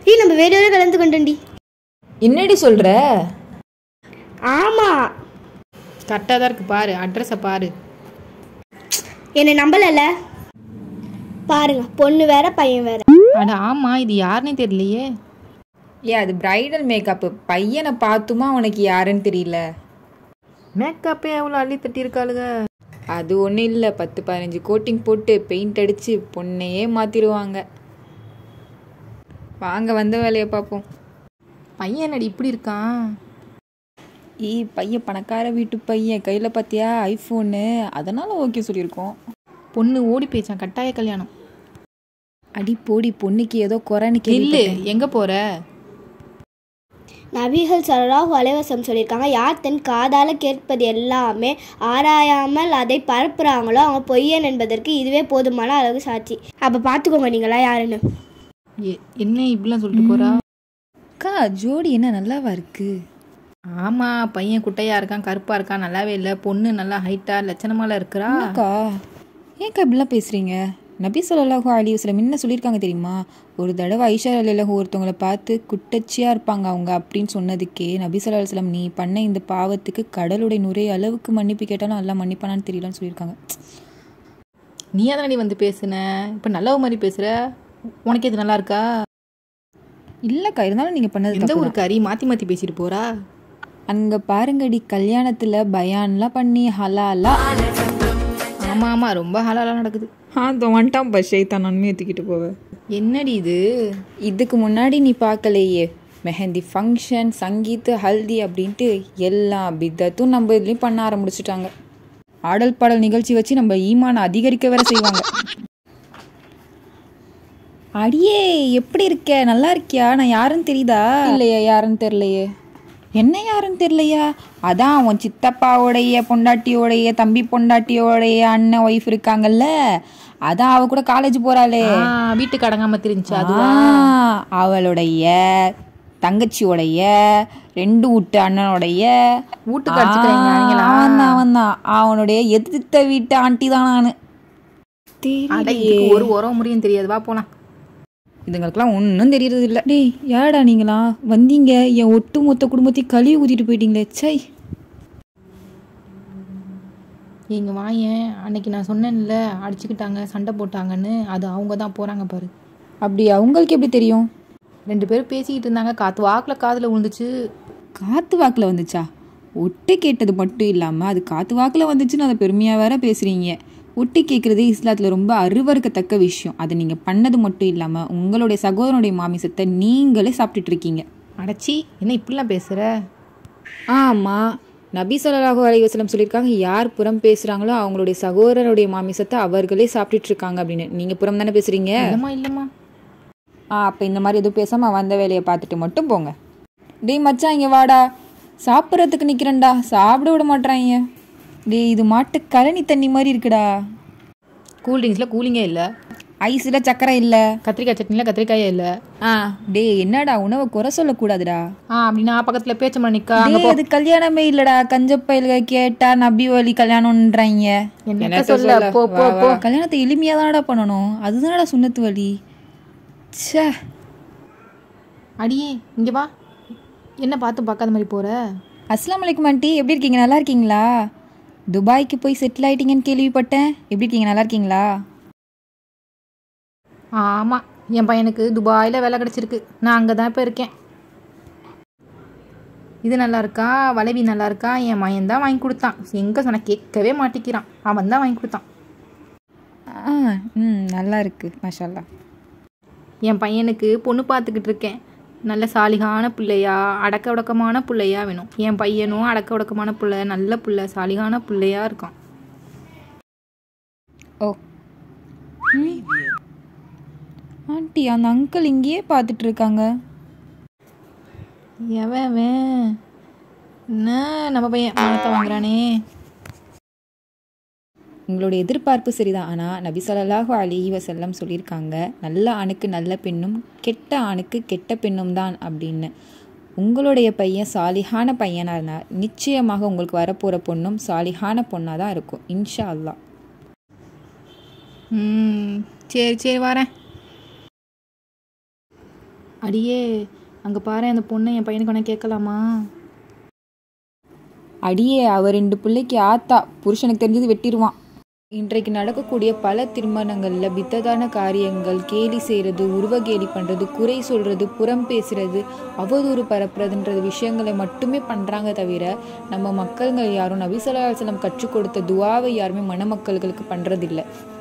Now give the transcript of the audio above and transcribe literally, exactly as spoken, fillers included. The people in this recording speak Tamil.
ஏய் நம்ம வேற வேற கலந்து கொண்டோண்டி. என்னடி சொல்ற? ஆமா கரெக்டாக தான் இருக்கு பாரு, அட்ரஸை பாரு. என்னை நம்பலல்ல பாருங்க, பொண்ணு வேற பையன் வேற. அட ஆமா, இது யாருன்னே தெரியலையே. ஏ அது பிரைடல் மேக்கப்பு. பையனை பார்த்துமா உனக்கு யாருன்னு தெரியல? மேக்கப்பே எவ்வளோ அள்ளி தட்டியிருக்காளுங்க. அது ஒன்றும் இல்லை, பத்து பதினஞ்சு கோட்டிங் போட்டு பெயிண்ட் அடித்து பொண்ணையே மாற்றிடுவாங்க. வாங்க வந்த வேலையை பார்ப்போம். பையன் நடி இப்படி இருக்கான். ஈ பையன் பணக்கார வீட்டு பையன், கையில் பார்த்தியா ஐஃபோனு, அதனால் ஓகே சொல்லியிருக்கோம். பொண்ணு ஓடி போயிச்சான், கட்டாய கல்யாணம். அடி போடி, பொண்ணுக்கு ஏதோ குறைன்னு இல்லை, எங்கே போகிற? நபிகள் ஸல்லல்லாஹு அலைஹி வஸல்லம் சொல்லியிருக்காங்க, யார் தன் காதால் கேட்பது எல்லாமே ஆராயாமல் அதை பரப்புகிறாங்களோ அவங்க பொய்யன் என்பதற்கு இதுவே போதுமான அளவு சாட்சி. அப்போ பார்த்துக்கோங்க நீங்களா யாருன்னு. என்ன இப்படிலாம் சொல்லிட்டு போகிறா? அக்கா ஜோடி என்ன நல்லாவா இருக்கு? ஆமாம், பையன் குட்டையாக இருக்கான், கருப்பாக இருக்கான், நல்லாவே இல்லை. பொண்ணு நல்லா ஹைட்டாக லட்சணமாலாம் இருக்கிறா. அக்கா ஏன்க்கா இப்படிலாம் பேசுகிறீங்க? நபி ஸல்லல்லாஹு அலைஹி வஸல்லம் என்ன சொல்லியிருக்காங்க தெரியுமா? ஒரு தடவை ஐஷா ரலியல்லாஹு ஒருத்தவங்களை பார்த்து குட்டச்சியாக இருப்பாங்க அவங்க அப்படின்னு சொன்னதுக்கே நபி ஸல்லல்லாஹு அலைஹி வஸல்லம் நீ பண்ண இந்த பாவத்துக்கு கடலுடைய நுரைய அளவுக்கு மன்னிப்பு கேட்டாலும் நல்லா மன்னிப்பானான்னு தெரியலன்னு சொல்லியிருக்காங்க. நீ அதனடி வந்து பேசுன, இப்போ நல்ல மாதிரி பேசுகிற. உனக்கு இது நல்லா இருக்கா? இல்லைக்கா, இருந்தாலும் நீங்கள் பண்ணது எந்த ஒரு கறி மாற்றி மாற்றி பேசிட்டு போகிறா. அங்கே பாருங்கடி, கல்யாணத்தில் பயான்லாம் பண்ணி ஹலாலா. ஆமாம் ஆமாம், ரொம்ப ஹலாலாக நடக்குது. ஆ வந்துட்டான் பஸ் தான் நன்மையை தூக்கிட்டு போவேன். என்னடி இது? இதுக்கு முன்னாடி நீ பார்க்கலையே, மெஹந்தி ஃபங்க்ஷன், சங்கீத், ஹல்தி அப்படின்ட்டு எல்லா பித்தத்தும் நம்ம இதுலேயும் பண்ண ஆரம்பிச்சிட்டாங்க. ஆடல் பாடல் நிகழ்ச்சி வச்சு நம்ம ஈமானை அதிகரிக்க வேற செய்வாங்க. அடியே எப்படி இருக்க? நல்லா இருக்கியா? நான் யாருன்னு தெரியுதா? இல்லையா, யாருன்னு தெரியலையே. என்ன யாருன்னு தெரியலையா? அதான் உன் சித்தப்பாவோடைய பொண்டாட்டியோடைய தம்பி பொண்டாட்டியோடைய அண்ணன் ஒய்ஃப் இருக்காங்கல்ல, அதான் அவ கூட காலேஜ் போறாளே, வீட்டுக்கு அடங்காம தெரிஞ்சு அவளுடைய தங்கச்சியோடைய ரெண்டு வீட்டு அண்ணனுடைய வீட்டுக்கு அவன் தான் அவனுடைய எதிர்த்த வீட்டு ஆண்டி தான் நானு. ஒரு உரம் முடியும் தெரியாது, வா போலாம். இதுங்களுக்கெல்லாம் ஒன்றும் தெரியறது இல்லை. டேய் யாடா நீங்களா வந்தீங்க? என் ஒட்டு மொத்த குடும்பத்தையும் கழுவி ஊற்றிட்டு போயிட்டீங்களே. சை, எங்கள் வாயன் அன்னைக்கு நான் சொன்னேன்ல, அடிச்சுக்கிட்டாங்க சண்டை போட்டாங்கன்னு, அது அவங்க தான் போகிறாங்க பாரு. அப்படி அவங்களுக்கு எப்படி தெரியும்? ரெண்டு பேரும் பேசிக்கிட்டு இருந்தாங்க, காற்று வாக்கில் காதில் விழுந்துச்சு. காற்று வாக்கில் வந்துச்சா? ஒட்டு கேட்டது மட்டும் இல்லாமல் அது காற்று வாக்கில் வந்துச்சுன்னு அதை பெருமையாக வேற பேசுகிறீங்க. ஒட்டு கேட்குறதே இஸ்லாத்தில் ரொம்ப அருவறுக்கத்தக்க விஷயம். அதை நீங்கள் பண்ணது மட்டும் இல்லாமல் உங்களுடைய சகோதரனுடைய மாமிசத்தை நீங்களே சாப்பிட்டுட்டு இருக்கீங்க. அடைச்சி என்ன இப்படிலாம் பேசுகிற? ஆமாம், நபி ஸல்லல்லாஹு அலைஹி வஸல்லம் சொல்லியிருக்காங்க, யார் புறம் பேசுகிறாங்களோ அவங்களுடைய சகோதரனுடைய மாமிசத்தை அவர்களே சாப்பிட்டுட்டு இருக்காங்க அப்படின்னு. நீங்கள் புறம் தானே பேசுகிறீங்க? இல்லைம்மா இல்லைம்மா. ஆ அப்போ இந்த மாதிரி எதுவும் பேசாமல் வந்த வேலையை பார்த்துட்டு மட்டும் போங்க. டேய் மச்சான் இங்கே வாடா, சாப்பிட்றதுக்கு நிற்கிறேன்டா, சாப்பிட விட மாட்றாங்க. டேய் இது மாட்டு கழனி தண்ணி மாதிரி இருக்குடா. கூல்ட்ரிங்க்ஸில் கூலிங்கே இல்லை, ஐஸில் சக்கரை இல்லை, கத்திரிக்காய் சட்னியில் கத்திரிக்காயே இல்லை. ஆ டேய் என்னடா உணவை குறை சொல்லக்கூடாதுடா. ஆ அப்படின்னா பக்கத்தில் பேச்சம்மா நிற்கா. அது கல்யாணமே இல்லைடா, கஞ்சப்பயில்க கேட்டா நபி வழி கல்யாணம்ன்றாங்க. என்ன சொல்ல, போ போ போ. கல்யாணத்தை எளிமையாக தானடா பண்ணணும், அதுதானடா சுன்னத்து வழி. சே அடியே இங்கே வா, என்ன பார்த்து பார்க்காத மாதிரி போகிற? அஸ்ஸலாமு அலைக்கும் ஆண்டி, எப்படி இருக்கீங்க? நல்லா இருக்கீங்களா? துபாய்க்கு போய் செட்டில் ஆகிட்டீங்கன்னு கேள்விப்பட்டேன். எப்படி இருக்கீங்க? நல்லா இருக்கீங்களா? ஆமாம், என் பையனுக்கு துபாயில் வேலை கிடச்சிருக்கு, நான் அங்கே தான் இப்போ இருக்கேன். இது நல்லா இருக்கா, வளைவி நல்லா இருக்கா, என் மயன் தான் வாங்கி கொடுத்தான். எங்கே சொன்ன கேட்கவே மாட்டிக்கிறான், அவன் தான் வாங்கி கொடுத்தான். ஆ ம் நல்லா இருக்கு மாஷால்லா. என் பையனுக்கு பொண்ணு பார்த்துக்கிட்டு இருக்கேன். நல்ல சாலிகான பிள்ளையா, அடக்க உடக்கமான பிள்ளையா வேணும். என் பையனும் அடக்க உடக்கமான பிள்ளை, நல்ல பிள்ளை, சாலிகான பிள்ளையா இருக்கான். ஓ ஆண்டி, அந்த அங்கிள் இங்கேயே பார்த்துட்டு இருக்காங்க. எவன் என்ன நம்ம பையன் பணத்தை வாங்குறானே. உங்களுடைய எதிர்பார்ப்பு சரிதான், ஆனால் நபி ஸல்லல்லாஹு அலைஹி வஸல்லம் சொல்லியிருக்காங்க, நல்ல ஆணுக்கு நல்ல பெண்ணும் கெட்ட ஆணுக்கு கெட்ட பெண்ணும் தான் அப்படின்னு. உங்களுடைய பையன் சாலிஹான பையனாக இருந்தால் நிச்சயமாக உங்களுக்கு வரப்போகிற பொண்ணும் சாலிஹான பொண்ணாக தான் இருக்கும் இன்ஷா அல்லாஹ். ம் சரி சரி வரேன். அடியே அங்கே பாரு அந்த பொண்ணை என் பையனுக்கு வேணா கேட்கலாமா? அடியே அவ ரெண்டு பிள்ளைக்கு ஆத்தா, புருஷனுக்கு தெரிஞ்சது வெட்டிடுவான். இன்றைக்கு நடக்கக்கூடிய பல திருமணங்களில் பித்ததான காரியங்கள், கேலி செய்கிறது, உருவ கேலி பண்ணுறது, குறை சொல்கிறது, புறம் பேசுகிறது, அவதூறு பரப்புறதுன்ற விஷயங்களை மட்டுமே பண்ணுறாங்க தவிர நம்ம மக்கள்கள் யாரும் நபி ஸல்லல்லாஹு அலைஹி வஸல்லம் கற்றுக் கொடுத்த துவாவை யாருமே மணமக்கள்களுக்கு பண்ணுறதில்லை.